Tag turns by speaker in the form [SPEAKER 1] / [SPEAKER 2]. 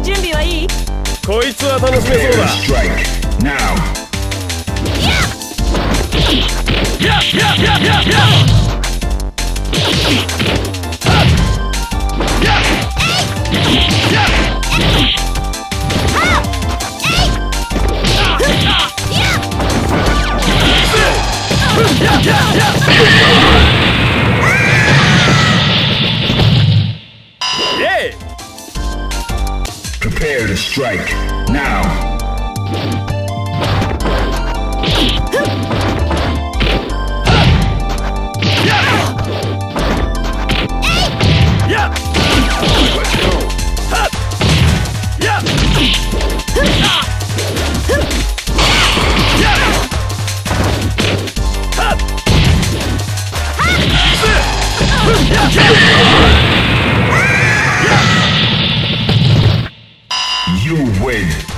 [SPEAKER 1] 準備はいい？
[SPEAKER 2] こいつは楽しめそうだ。
[SPEAKER 3] Strike now.
[SPEAKER 2] Yeah!
[SPEAKER 3] Prepare to strike now. Let's go. You win.